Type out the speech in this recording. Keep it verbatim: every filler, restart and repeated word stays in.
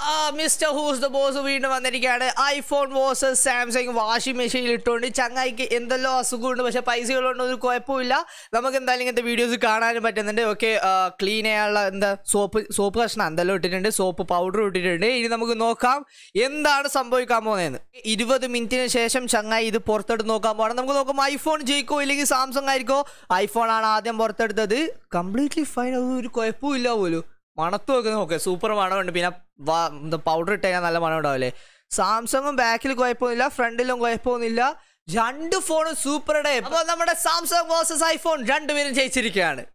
ആ mister whose the boss വീണ്ടും വന്നിരിക്കുകയാണ്. ഐഫോൺ വേഴ്സസ് സാംസങ് വാഷിംഗ് മെഷീനിൽ ഇട്ടുകൊണ്ട് ചങ്ങായിക്ക് എന്തെല്ലോ അസുഖമുണ്ട്, പക്ഷെ പൈസകളുണ്ട്, ഒരു കുഴപ്പമില്ല. നമുക്ക് എന്തായാലും ഇങ്ങനത്തെ വീഡിയോസ് കാണാനും പറ്റുന്നുണ്ട്. ഓക്കെ, ക്ലീൻ ചെയ്യാനുള്ള എന്താ സോപ്പ് സോപ്പ് കഷ്ണം എന്തെല്ലാം ഇട്ടിട്ടുണ്ട്, സോപ്പ് പൗഡർ ഇട്ടിട്ടുണ്ട്. ഇനി നമുക്ക് നോക്കാം എന്താണ് സംഭവിക്കാൻ പോകുന്നതെന്ന്. ഇരുപത് മിനിറ്റിന് ശേഷം ചങ്ങായി ഇത് പുറത്തെടുത്ത് നോക്കാൻ പോകണം. നമുക്ക് നോക്കാം ഐഫോൺ ജയിക്കോ ഇല്ലെങ്കിൽ സാംസങ് ആയിരിക്കോ. ഐഫോൺ ആണ് ആദ്യം പുറത്തെടുത്തത്. കംപ്ലീറ്റ്ലി ഫൈൻ, അത് ഒരു കുഴപ്പമില്ല പോലും. മണത്ത് നോക്കുന്നത് ഓക്കെ, സൂപ്പർ മണമുണ്ട്. പിന്നെ പൗഡർ ഇട്ട് കഴിഞ്ഞാൽ നല്ല മണം ഉണ്ടാവില്ലേ. സാംസങ്ങും ബാക്കിൽ കുഴപ്പമൊന്നുമില്ല, ഫ്രണ്ടിലും കുഴപ്പമൊന്നുമില്ല. രണ്ട് ഫോണും സൂപ്പർ ഡേ. അപ്പോൾ നമ്മുടെ സാംസങ് വേഴ്സസ് ഐഫോൺ രണ്ടുപേരും ജയിച്ചിരിക്കുകയാണ്.